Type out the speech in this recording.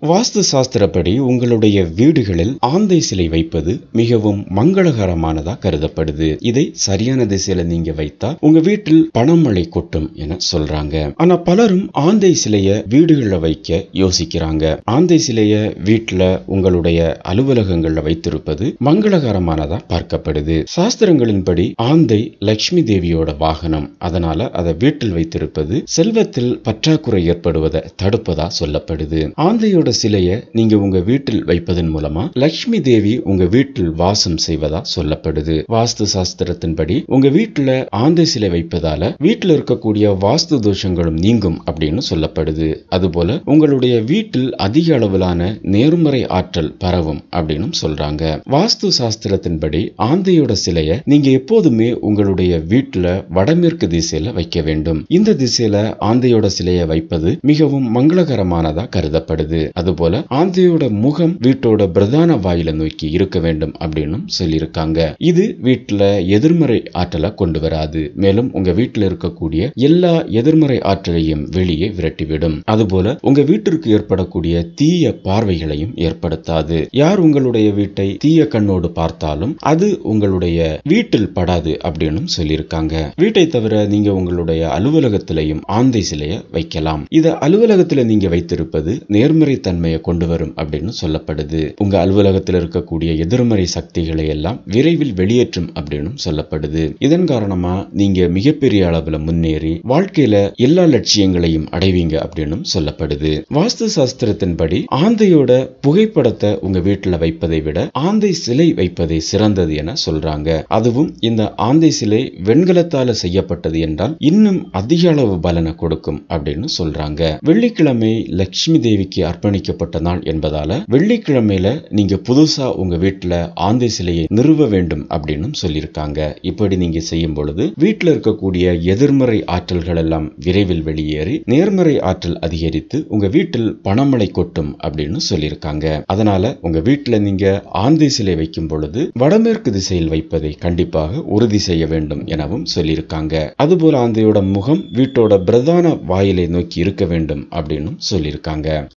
வாஸ்து சாஸ்திரப்படி உங்களுடைய வீடுகளில் ஆந்தை சிலை வைப்பது மிகவும் மங்களகரமானதா கருதப்படுது. இதை சரியான திசையில நீங்க வைத்தா உங்க வீட்டில் பணமழை கொட்டும் என சொல்றாங்க. ஆனா பலரும் ஆந்தை சிலைய வீடுகள்ல வைக்க யோசிக்கிறாங்க. ஆந்தை சிலைய வீட்டுல உங்களுடைய அலுவலகங்கள்ல வைத்திருப்பது மங்களகரமானதா பார்க்கப்படுது. சாஸ்திரங்களின்படி ஆந்தை லட்சுமி தேவியோட வாகனம். அதனால அதை வீட்டில் வைத்திருப்பது செல்வத்தில் பற்றாக்குறை ஏற்படுவதை தடுப்பதா சொல்லப்படுது. ஆந்தையோட சிலைய நீங்க உங்க வீட்டில் வைப்பதன் மூலமா லட்சுமி தேவி உங்க வீட்டில் வாசம் செய்வதா சொல்லப்படுது. வாஸ்து சாஸ்திரத்தின்படி உங்க வீட்டுல ஆந்தை சிலை வைப்பதால வீட்டில் இருக்கக்கூடிய வாஸ்து தோஷங்களும் நீங்கும் அப்படின்னு சொல்லப்படுது. அதுபோல உங்களுடைய வீட்டில் அதிக அளவிலான நேர்மறை ஆற்றல் பரவும் அப்படின்னு சொல்றாங்க. வாஸ்து சாஸ்திரத்தின்படி ஆந்தையோட சிலைய நீங்க எப்போதுமே உங்களுடைய வீட்டுல வடமேற்கு திசையில வைக்க வேண்டும். இந்த திசையில ஆந்தையோட சிலைய வைப்பது மிகவும் மங்களகரமானதா கருதப்படுது. அதுபோல ஆந்தையோட முகம் வீட்டோட பிரதான வாயில நோக்கி இருக்க வேண்டும் அப்படின்னு சொல்லியிருக்காங்க. இது வீட்டுல எதிர்மறை ஆற்றலை கொண்டு வராது. மேலும் உங்க வீட்டில் இருக்கக்கூடிய எல்லா எதிர்மறை ஆற்றலையும் வெளியே விரட்டிவிடும். அதுபோல உங்க வீட்டிற்கு ஏற்படக்கூடிய தீய பார்வைகளையும் ஏற்படுத்தாது. யார் உங்களுடைய வீட்டை தீய கண்ணோடு பார்த்தாலும் அது உங்களுடைய வீட்டில் படாது அப்படின்னு சொல்லியிருக்காங்க. வீட்டை தவிர நீங்க உங்களுடைய அலுவலகத்திலையும் ஆந்தை சிலைய வைக்கலாம். இத அலுவலகத்துல நீங்க வைத்திருப்பது நேர்மறை தன்மையை கொண்டு வரும் அப்படின்னு சொல்லப்படுது. உங்க அலுவலகத்தில் இருக்கக்கூடிய எதிர்மறை சக்திகளை எல்லாம் விரைவில் வெளியேற்றும் அப்படின்னு சொல்லப்படுது. இதன் காரணமா நீங்க மிகப்பெரிய அளவுல முன்னேறி வாழ்க்கையில எல்லா லட்சியங்களையும் அடைவீங்க அப்படின்னு சொல்லப்படுது. வாஸ்து சாஸ்திரத்தின்படி ஆந்தையோட புகைப்படத்தை உங்க வீட்டுல வைப்பதை விட ஆந்தை சிலை வைப்பதை சிறந்தது என சொல்றாங்க. அதுவும் இந்த ஆந்தை சிலை வெண்கலத்தால செய்யப்பட்டது என்றால் இன்னும் அதிக அளவு பலனை கொடுக்கும் அப்படின்னு சொல்றாங்க. வெள்ளிக்கிழமை லட்சுமி தேவிக்கு அர்ப்பணிக்கப்பட்ட நாள் என்பதால வெள்ளிக்கிழமையில நீங்க புதுசா உங்க வீட்டுல ஆந்தை சிலையை நிறுவ வேண்டும் அப்படின்னு சொல்லியிருக்காங்க. இப்படி நீங்க செய்யும் பொழுது வீட்டில் இருக்கக்கூடிய எதிர்மறை ஆற்றல்கள் எல்லாம் விரைவில் வெளியேறி நேர்மறை ஆற்றல் அதிகரித்து உங்க வீட்டில் பணமழை கொட்டும் அப்படின்னு சொல்லியிருக்காங்க. அதனால உங்க வீட்டுல நீங்க ஆந்தை சிலை வைக்கும் பொழுது வடமேற்கு திசையில் வைப்பதை கண்டிப்பாக உறுதி செய்ய வேண்டும் எனவும் சொல்லியிருக்காங்க. அதுபோல ஆந்தையோட முகம் வீட்டோட பிரதான வாயிலை நோக்கி இருக்க வேண்டும் அப்படின்னு சொல்லியிருக்காங்க.